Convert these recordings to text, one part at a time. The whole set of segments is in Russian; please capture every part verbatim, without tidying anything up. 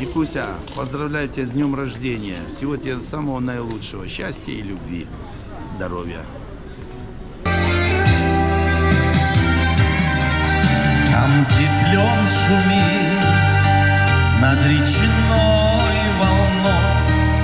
Викуся, поздравляю тебя с днем рождения. Всего тебе самого наилучшего. Счастья и любви. Здоровья. Там теплен шумит над речной волной.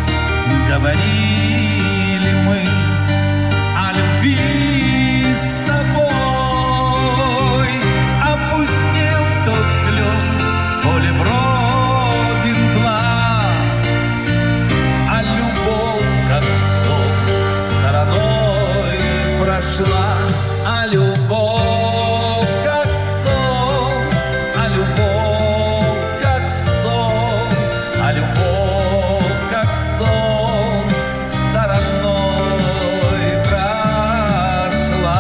Говорили мы о любви с тобой. Опустел тот клен, поле бродин благ, а любовь, как сон, стороной прошла. А любовь, как сон, а любовь, как сон, а любовь, как сон, стороной прошла.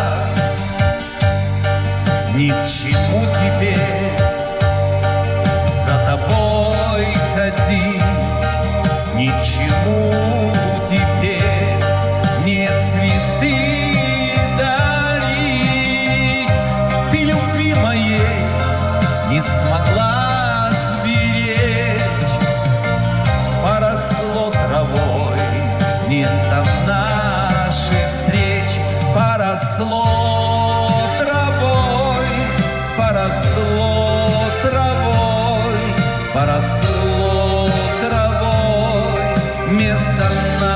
Ни к чему теперь за тобой ходить, ни к чему теперь не цветы дарить. Ты любви моей не смогла сберечь, поросло травой место наших встреч. Поросло травой, поросло травой, поросло травой место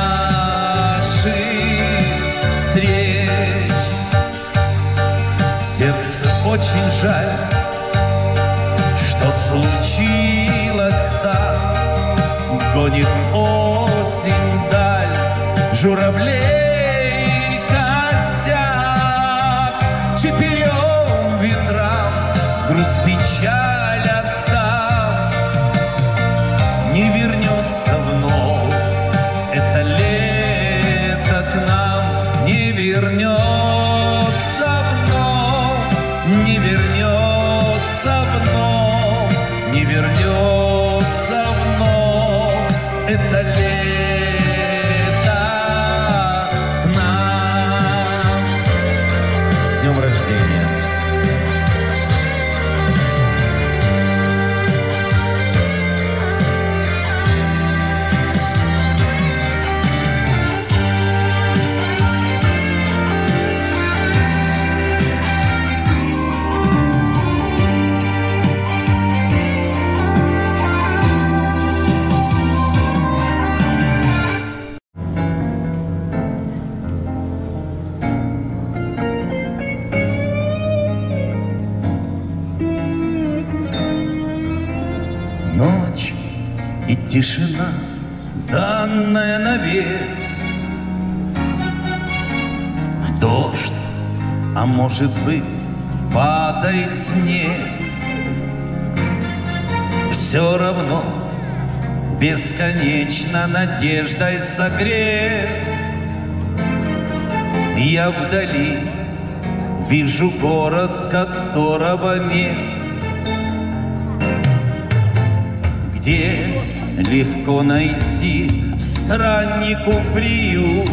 наших встреч. Сердце очень жаль, что случилось так. Гонит осень даль журавлей косяк. Четырем ветрам грусть, печаль отдам. Не вернется вновь это лето к нам, не вернется вновь, не вернется вновь, не вернется вновь это лето к нам. С днем рождения! Ночь и тишина, данная навек. Дождь, а может быть, падает снег. Все равно бесконечно надеждой согрет. Я вдали вижу город, которого нет, где легко найти страннику приют,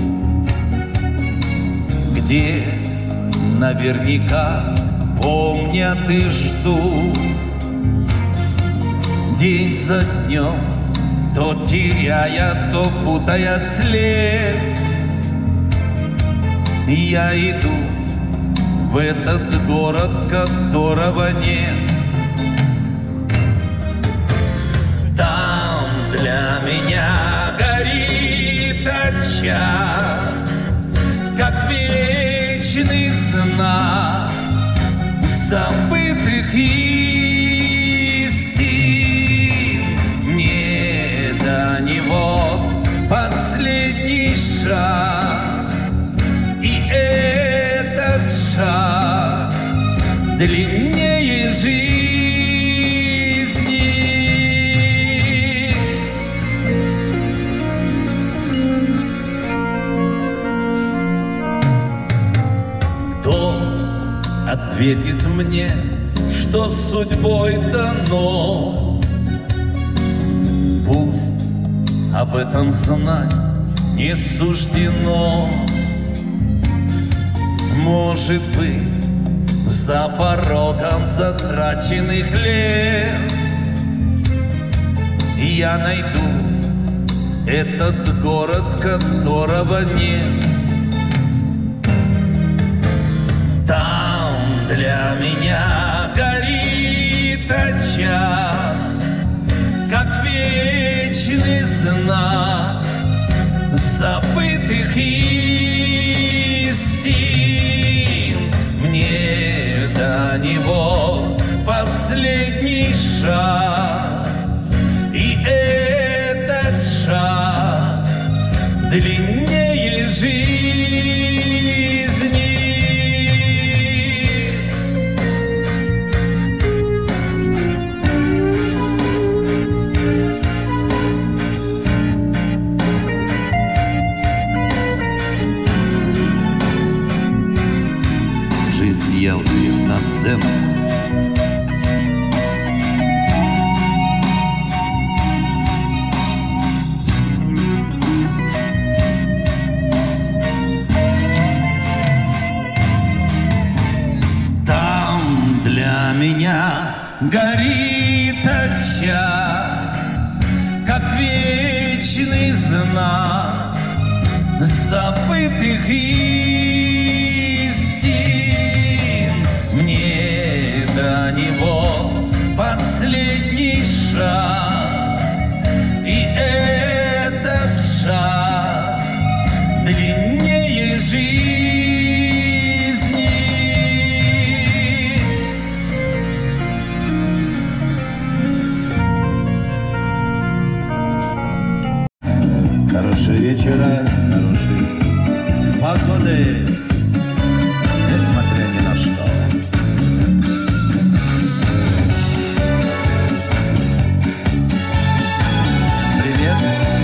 где наверняка помнят и ждут. День за днем, то теряя, то путая след, я иду в этот город, которого нет. Там для меня горит очаг, как вечный знак забытых истин. Не до него последний шаг, и этот шаг длиннее жизни. Ответит мне, что судьбой дано. Пусть об этом знать не суждено. Может быть, за порогом затраченных лет я найду этот город, которого нет. Там для меня горит очаг, как вечный знак забытых истин. Мне до него последний шаг, и этот шаг длиннее жизни. Жизнь я удаю на цену. Там для меня горит очаг, как вечный знак забытых истин. Мне до него последний шаг, и этот шаг длиннее жизни. Хороший вечера, хорошей погоды, несмотря ни на что. Привет.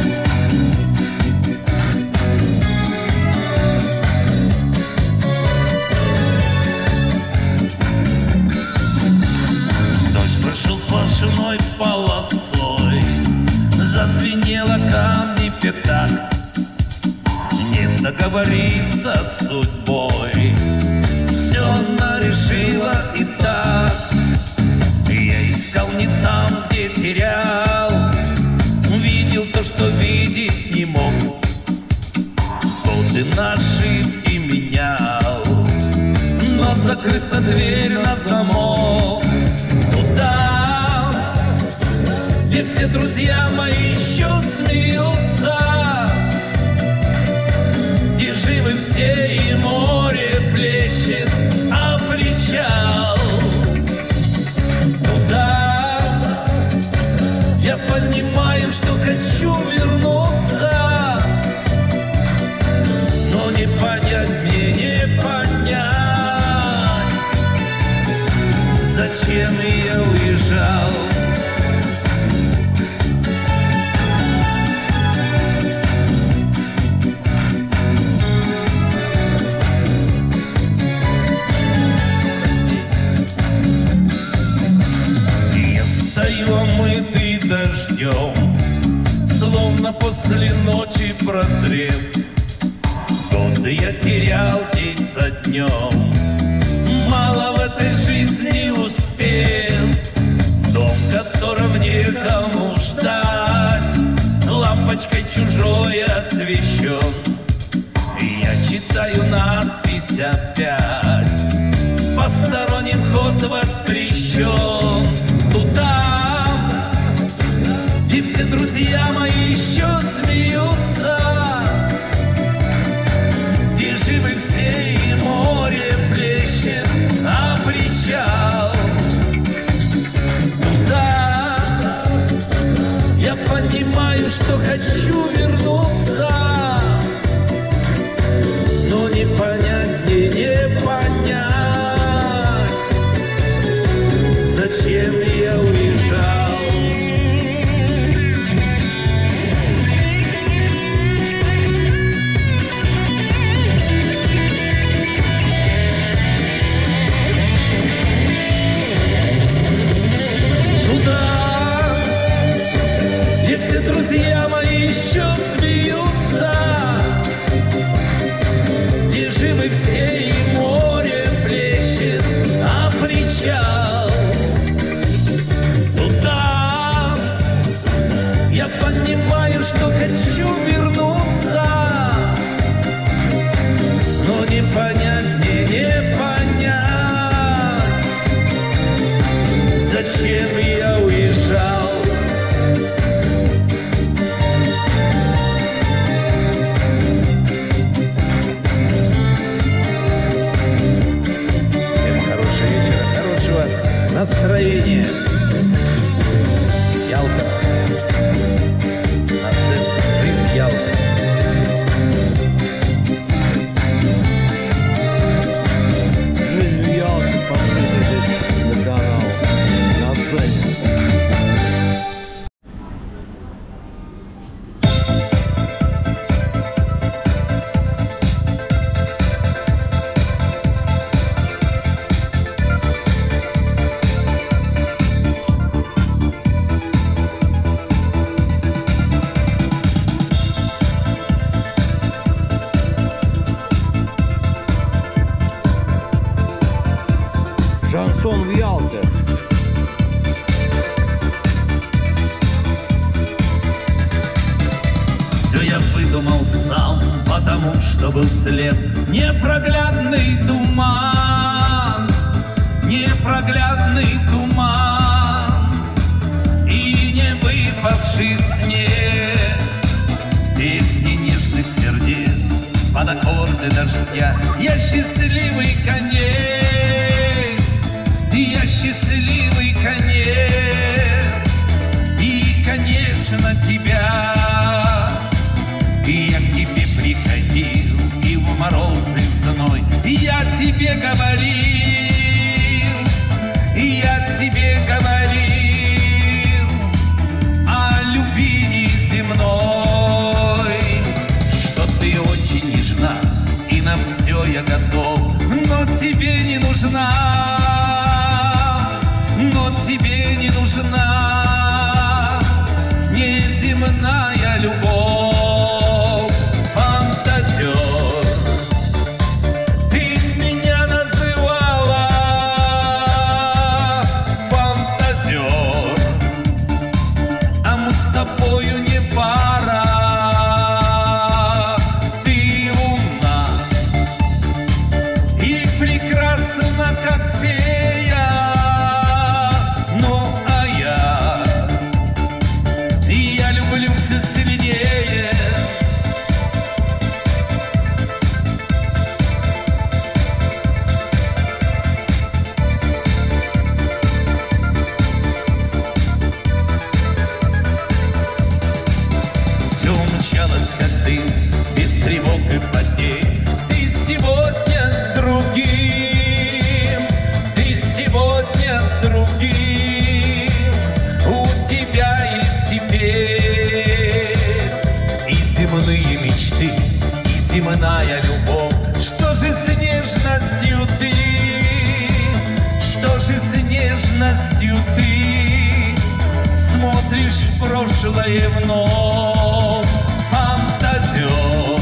Дождь прошел сплошной полосой, зазвенело камни пятак. Не договориться с судьбой, все она решила и так. Я искал не там, где терял, видел то, что видеть не мог. Годы на ошибки менял, но закрыта дверь на замок. Туда, где все друзья мои еще смеются, где живы все и море плещет, а причал. Туда я понимаю, что хочу вернуться, но не понять мне, не понять, зачем я уезжал. Омытый дождем, словно после ночи прозрев. Годы я терял день за днем, мало в этой жизни успел. Дом, которым некому ждать, лампочкой чужой освещен. Я читаю надпись опять, посторонним ход воспрещен. Туда, где все друзья мои еще смеются, где живы все и море плещет, а причал. Туда я понимаю, что хочу вернуться, но не понять мне, не понять, зачем я уезжал. Туда, где все друзья мои еще думал сам, потому что был след. Непроглядный туман, непроглядный туман и не выпавший снег. Песни нежных сердец под аккорды дождя. Я счастливый конец, я счастливый конец. И, конечно, тебя. И я к тебе приходил, и в морозы зной я тебе говорил, и я тебе говорил о любви неземной, что ты очень нежна, и на все я готов, но тебе не нужна, но тебе не нужна неземная любовь. Земная любовь, что же с нежностью ты, что же с нежностью ты смотришь в прошлое вновь, фантазер.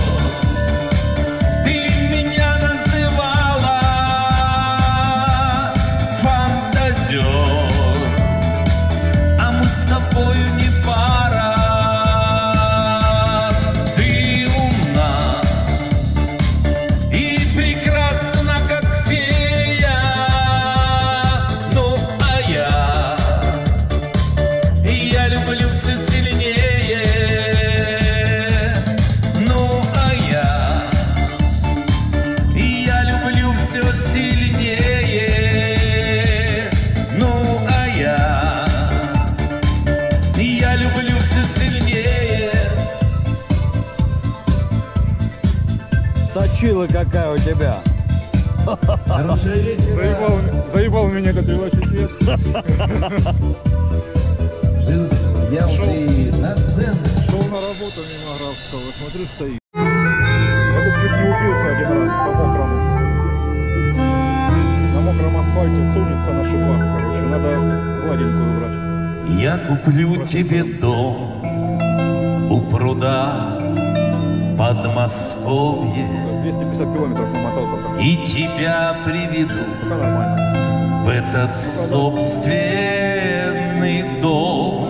Ты меня называла фантазер, а мы с тобою не пара. Точила какая у тебя. Заебал, заебал меня этот велосипед. Шел на работу мимо Графского, смотрю, стоит. Я тут чуть не убился один раз по мокрому. На мокром асфальте сунется на шипах, короче, надо гладенькую убрать. Я куплю Просто тебе дом у пруда Подмосковье, двести пятьдесят километров намотал пока. И тебя приведу в этот собственный дом.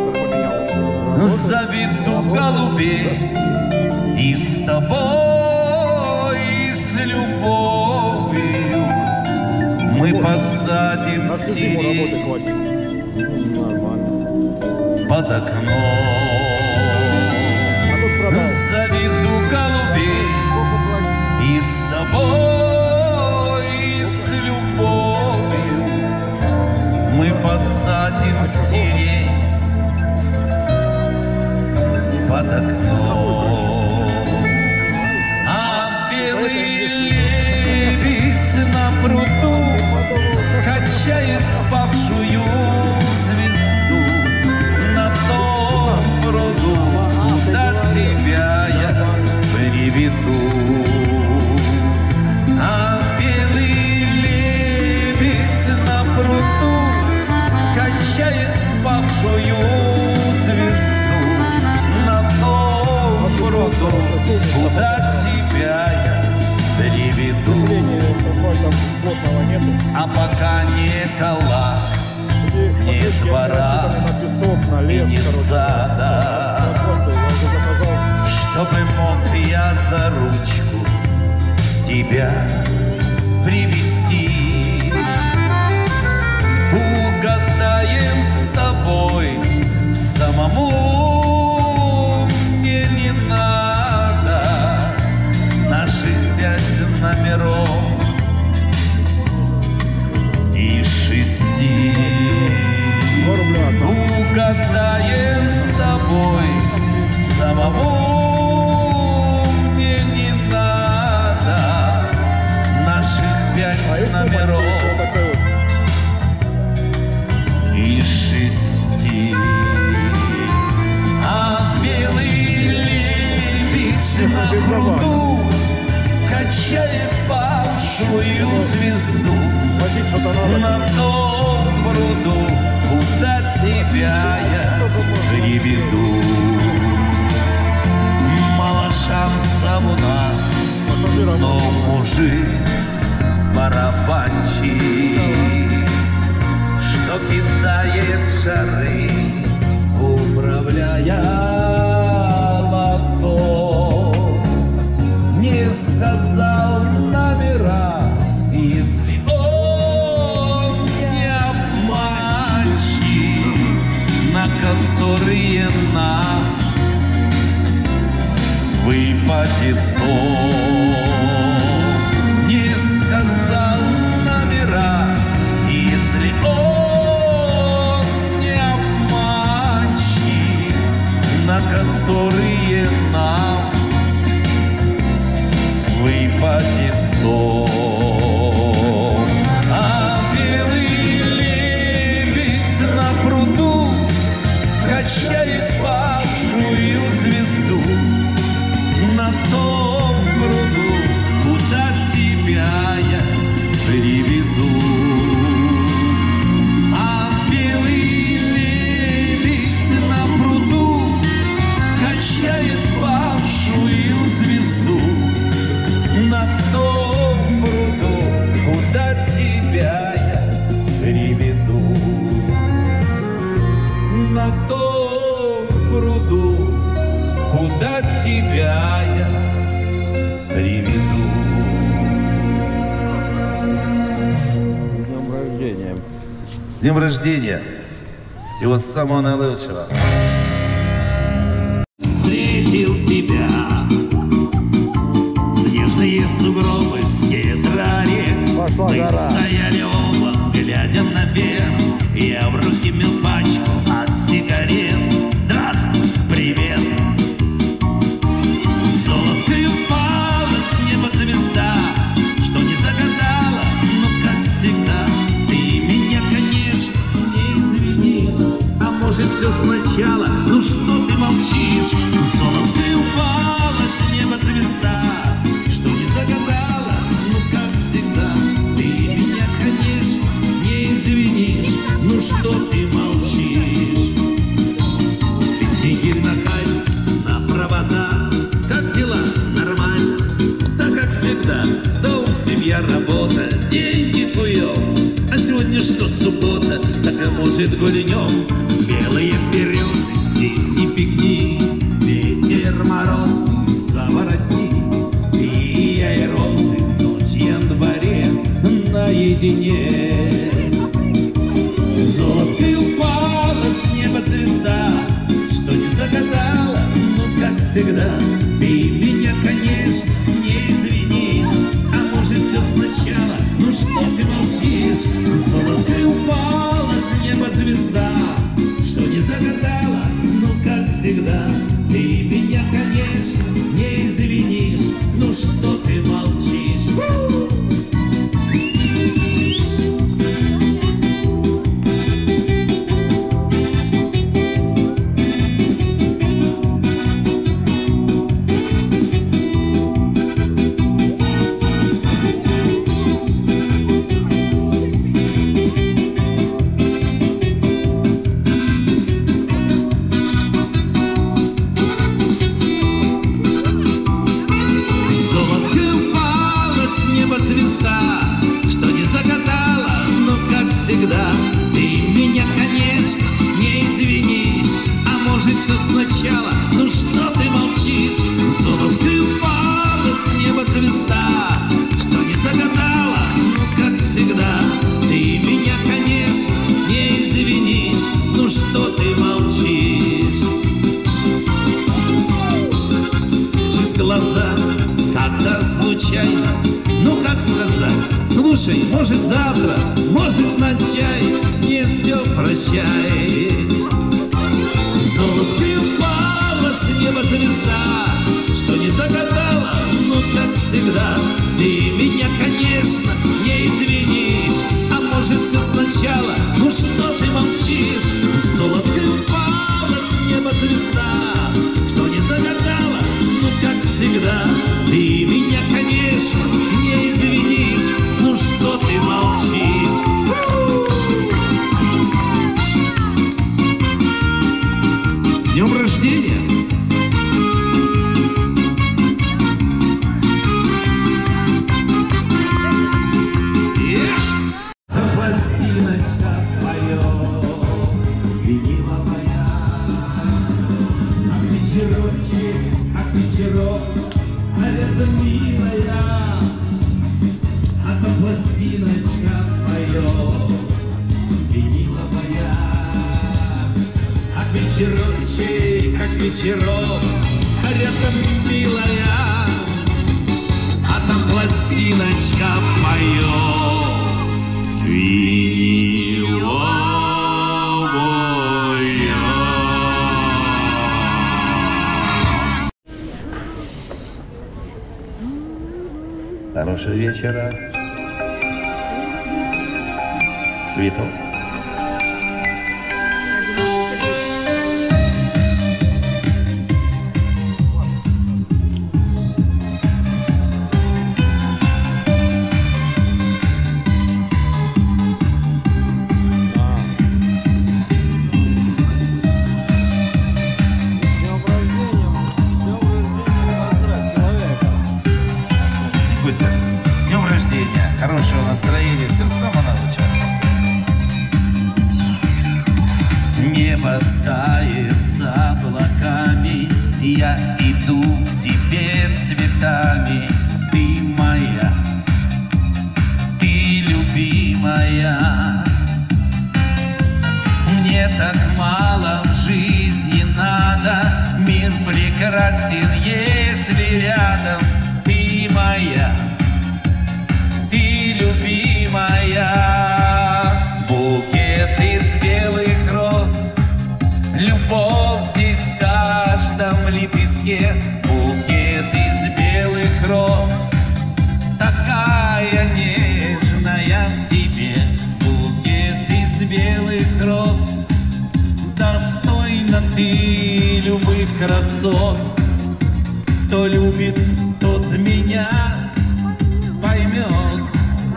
Заведу голубей и с тобой, и с любовью мы посадим сирень под окном. Заведу голубей и с тобой, и с любовью мы посадим сирень под окном. А белый лебедь на пруду качает павшую звезду на том пруду, куда тебя я приведу. А белый лебедь на пруду качает павшую звезду на том пруду, куда тебя я приведу. А пока не кола, ни двора и ни сада, чтобы мог тебя привести. Угадаем с тобой, самому мне не надо наших пять номеров и шести. Угадаем с тобой, самому мне не надо наших пять номеров и шести. А белый лебедь на пруду качает павшую звезду. На том пруду, куда тебя я приведу. Мало шансов у нас, но мужик барабанщик, что кидает шары, управляя лото. Не сказал номера, если он не обманщик, на которые нам выпадет он. Не сказал номера, если он не обманщик, на которые нам выпадет он. А белый лебедь на пруду качает павшую звезду. На том пруду, куда тебя я приведу. А белый лебедь на пруду качает павшую звезду. На том пруду, куда тебя я приведу. На том пруду, куда тебя я приведу. С днем рождения. С днем рождения! Всего самого наилучшего! Встретил тебя, снежные сугробы с кедрарек. Пошла Мы жара. стояли оба, глядя наверх. Я в руки мел пачку от сигарет. Здравствуй, привет! Золотой упала с неба звезда, что не загадала, но как всегда. Ты меня, конечно, не извинишь, а может все сначала, ну что ты молчишь? Золотой упала с неба звезда, что не загадала, ну как всегда. Ты меня, конечно, не извинишь, ну что ты молчишь? Снегирь на кайф, на провода. Как дела? Нормально. Да как всегда. Дом, семья, работа, деньги куем. А сегодня что, суббота? Так а может гульнем? Белые березы, зимний пикник, ветер морозный, заворотни. И я и розы, ночь в январе наедине. Золотой упала с неба звезда, что не загадала, ну как всегда. Ты меня, конечно, не извинишь, а может все сначала, ну что ты молчишь? Золотой упала с неба звезда, что не загадала, ну как всегда. Ты меня, конечно, не извинишь, ну что ты молчишь? всегда. Ты меня, конечно, не извинишь, а может все сначала, ну что ты молчишь? Солнце упало с неба звезда, случайно. Ну как сказать, слушай, может завтра, может на чай. Нет, все, прощай. Золотым упала с неба звезда, что не загадала, ну как всегда. Ты меня, конечно, не извинишь, а может все сначала, ну что ты молчишь? Золотым упала с неба звезда, что не загадала, ну как всегда. Ты меня, конечно, не извинишь, ну что ты молчишь? С днем рождения! Пластиночка поет, виниловая. А вечерочек, а вечерок, а рядом милая. А то пластиночка поет, виниловая. А вечерочек, а вечерок, а рядом милая. А там пластиночка поет. Хорошего вечера. Цветок. Днем рождения, хорошего настроения, все с самого начала. Небо тает за облаками, я иду к тебе с цветами. Ты моя, ты любимая. Мне так мало в жизни надо, мир прекрасен, если рядом. Ты моя, ты любимая. Букет из белых роз, любовь здесь в каждом лепестке. Букет из белых роз, такая нежная в тебе. Букет из белых роз, достойна ты любых красот. Кто любит, тот меня поймет.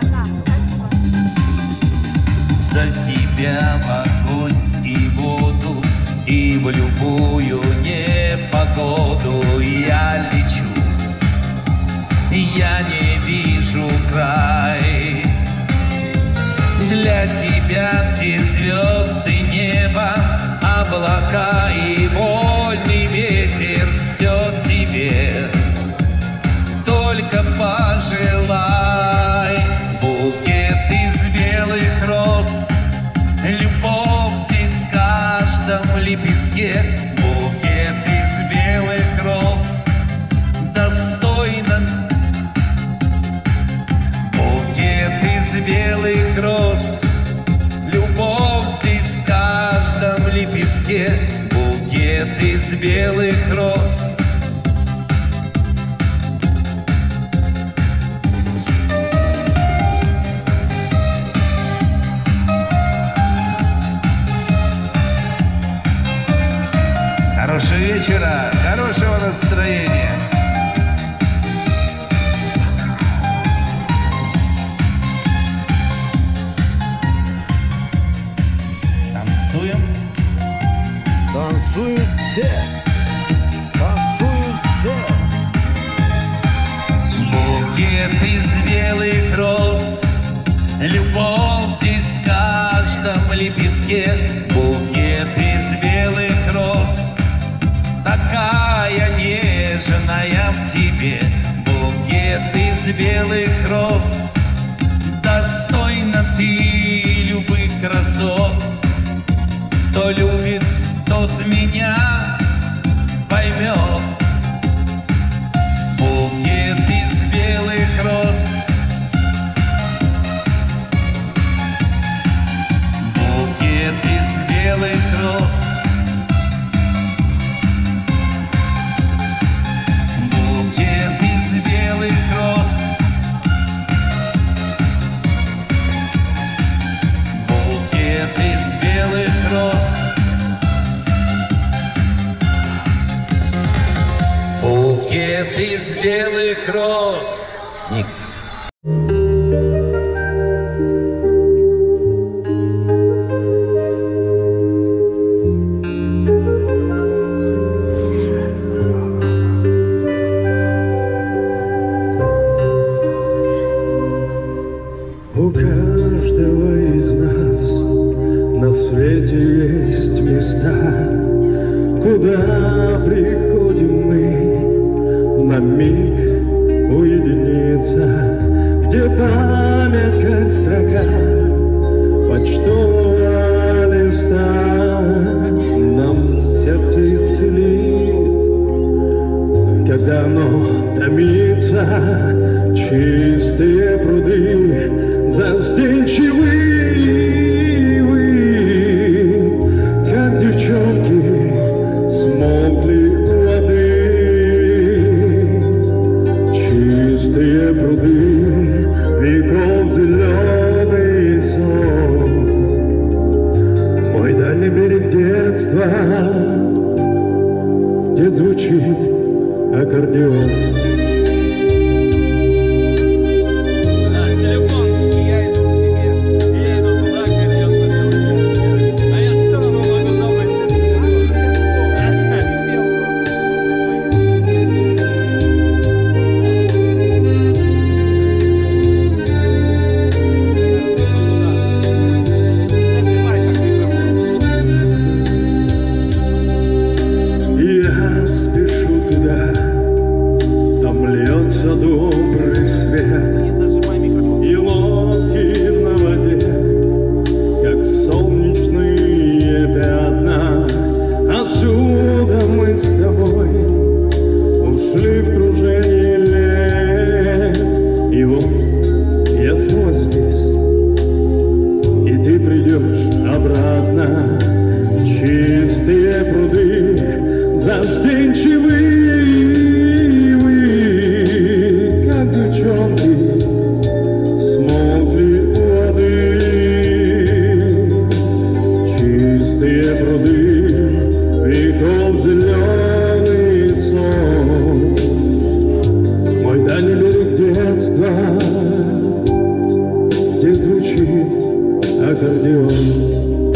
За тебя в огонь и воду, и в любую непогоду я лечу. Я не вижу край. Для тебя все звезды неба, облака и вольный ветер. Все тебе, только пожелай. Букет из белых роз, любовь здесь в каждом лепестке. Букет из белых роз, достойно. Букет из белых роз, любовь здесь в каждом лепестке. Букет из белых роз. Хорошего вечера, хорошего настроения. Танцуем. Танцуют все. Танцуют все. Букет из белых роз, любовь здесь в каждом лепестке. Букет из белых роз, такая нежная в тебе. Букет из белых роз, достойна ты любых красот. Кто любит, тот меня поймет. Букет из белых букет из белых роз. Ник. У каждого из нас на свете есть места, куда приходим мы на миг уединиться, где память как строка почтового листа нам сердце исцелит, когда оно томится. Чистые пруды застенчивы вы, как девчонки смолкли у воды. Чистые пруды, веков зеленый сон, мой дальний берег детства, где звучит аккордеон. Добрый свет и лодки на воде, как солнечные пятна. Отсюда мы с тобой ушли в кружение лет, и вот я снова здесь, и ты придешь обратно. Чистые пруды застенчивы аккордеон.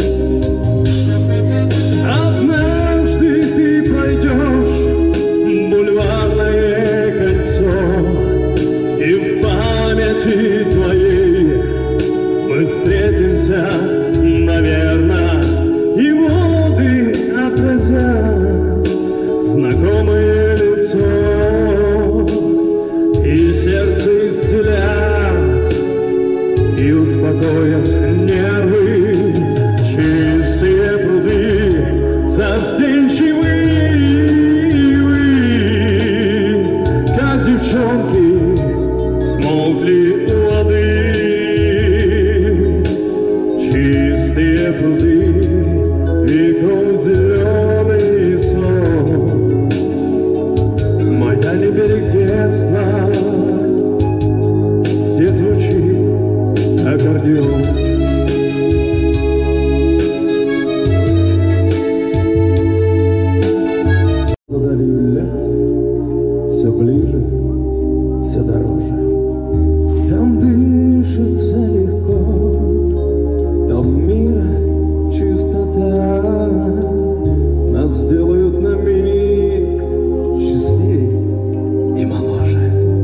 Однажды ты пройдешь бульварное кольцо, и в памяти твоей мы встретимся, наверное, и воды отразят знакомое лицо, и сердце исцелят и успокоят нервы. Чистые пруды застенчивы вы, как девчонки смолкли у воды. Чистые пруды, веков зеленый сон, мой дальний берег детства, где звучит аккордеон. Все ближе, все дороже. Там дышится легко, там мира чистота. Нас сделают на миг счастливее и моложе.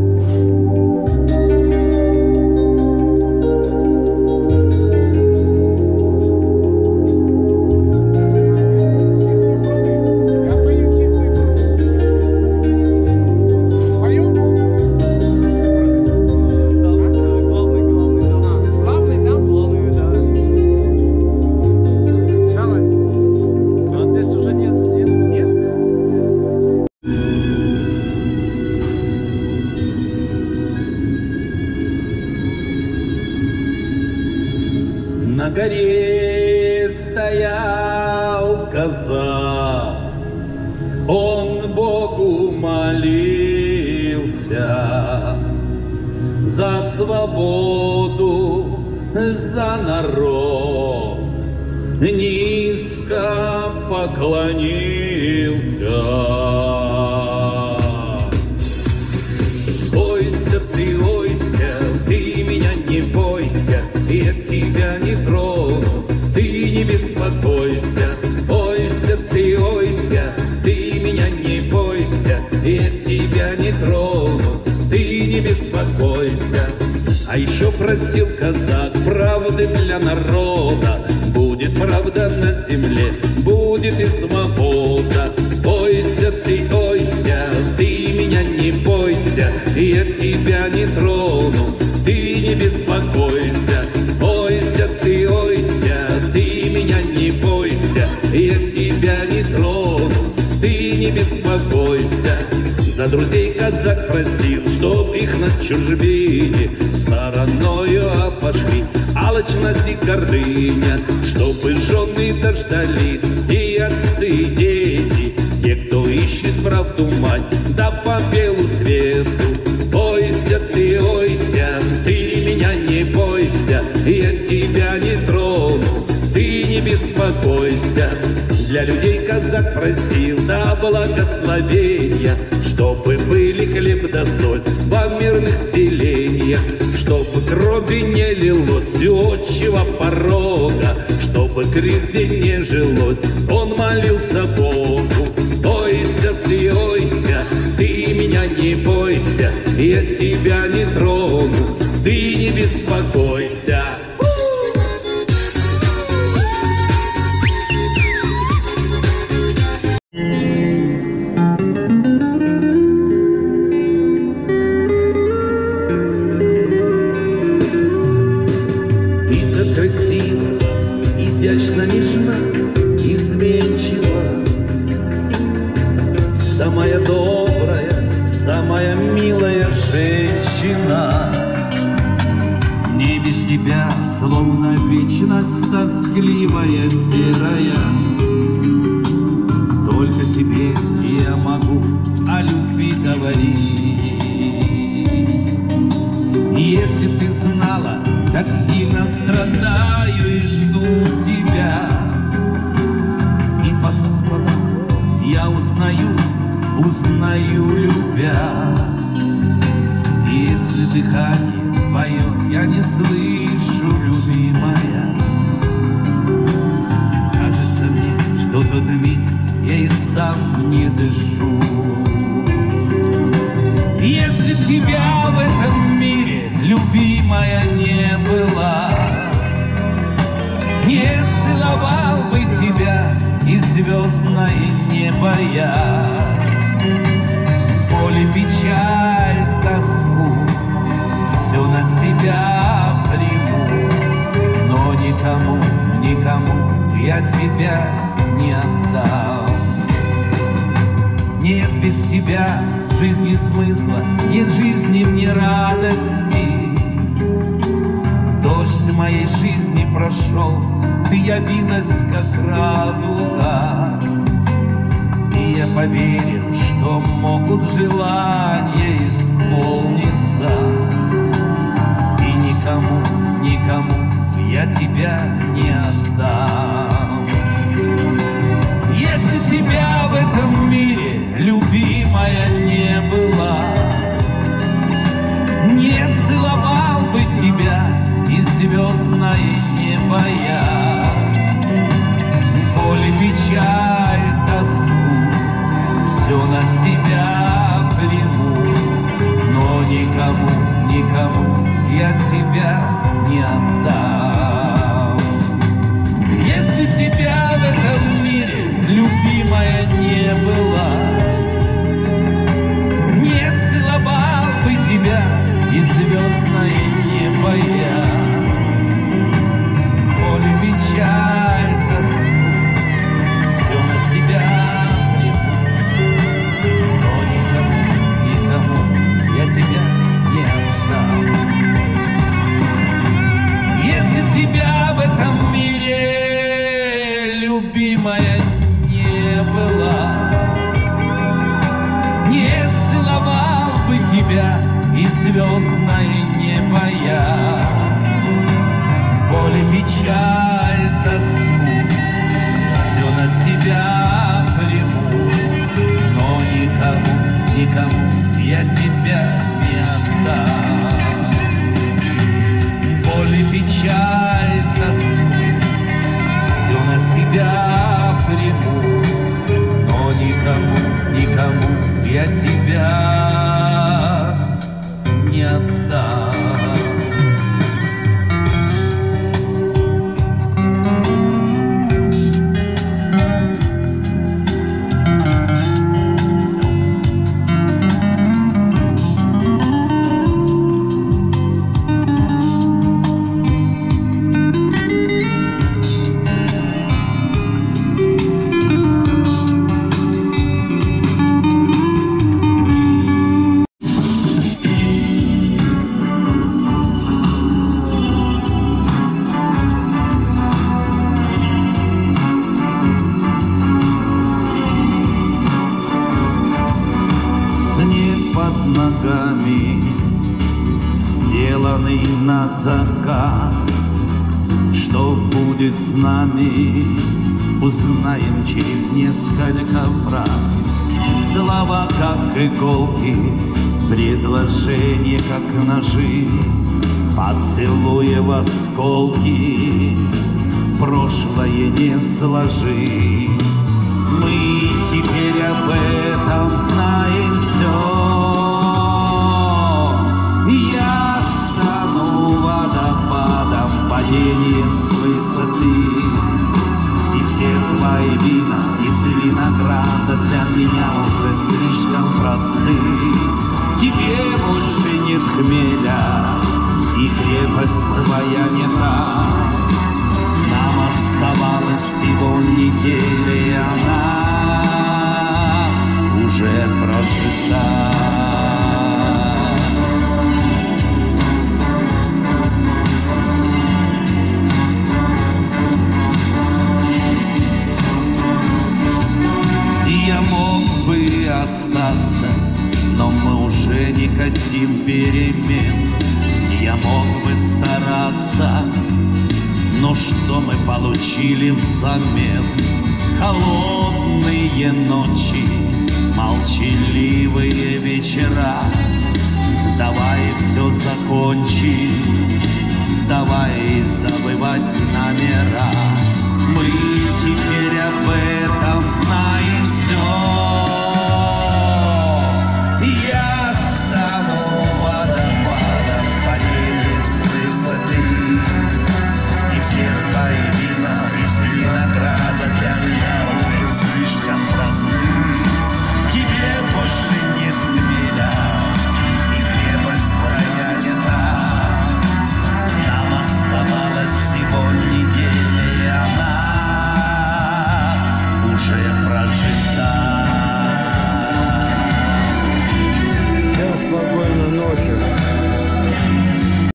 На горе стоял казак, он Богу молился за свободу, за народ, низко поклонился. беспокойся, ойся ты, ойся, ты меня не бойся, я тебя не трону, ты не беспокойся. А еще просил казак правды для народа, будет правда на земле, будет и свобода. Ойся ты, ойся, ты меня не бойся, я тебя не трону, ты не беспокойся. Ойся ты, ойся, ты меня не бойся, я тебя не трону, ты не беспокойся. За друзей казак просил, чтоб их на чужбине стороною обошли. Алчность и гордыня, чтобы жены дождались, и отцы, и дети, те, кто ищет правду мать, да по белу свету. Ойся ты, ойся, ты меня не бойся, я тебя не трону, ты не беспокойся. Для людей казак просил, да благословения, чтобы были хлеб да соль во мирных селениях, чтобы крови не лилось у отчего порога, чтобы кривде не жилось, он молился Богу. Ойся ты, ойся, ты меня не бойся, я тебя не трону, ты не беспокойся. Изящно, нежна, изменчива, самая добрая, самая милая женщина. Не без тебя, словно вечность тоскливая, серая, только тебе я могу о любви говорить. Если ты знала, как сильно страдаю и жду тебя, и по словам я узнаю, узнаю любя. Если дыхание поет, я не слышу, любимая. Кажется мне, что тот миг я и сам не дышу. Если б тебя в этом мире, любимая, не было, не целовал бы тебя и звездное небо я. Боль, печаль, тоску все на себя приму, но никому, никому я тебя не отдам. Нет без тебя жизни смысла, нет жизни мне радости. Дождь моей жизни прошел, ты явилась как радуга, и я поверил, что могут желания исполниться, и никому, никому я тебя не отдам. Если тебя в этом мире, любимая, не было, не целовал бы тебя и звездное небо я. Боль, печаль, тоску все на себя приму, но никому, никому я тебя не отдам. Если тебя в этом мире, любимая, не было, не целовал бы тебя и звездное небо я. Боль, печаль, тоску все на себя приму, но никому, никому я тебя не отдам. Если тебя в этом мире, любимая, не было, не целовал бы тебя и звездное небо я. я тебя не отдам. Под ногами, сделанный на закат. Что будет с нами, узнаем через несколько фраз. Слова как иголки, предложения как ножи, поцелуи в осколки, прошлое не сложи. Мы теперь об этом знаем все. Я стану водопадом, падением с высоты. И все твои вина из винограда для меня уже слишком просты. Тебе больше нет хмеля, и крепость твоя не та. Нам оставалось всего неделя, и она уже прожита. Я мог бы остаться, но мы уже не хотим перемен. Я мог бы стараться, но что мы получили взамен? Холодные ночи, молчаливые вечера. Давай все закончим, давай забывать номера. Мы теперь об этом знаем все. Я стану водопадом, падением с высоты. И все твои вина из винограда для меня уже слишком просты. Тебе больше нет хмеля, и крепость твоя не та. Нам оставалось всего неделя, и она уже прожита.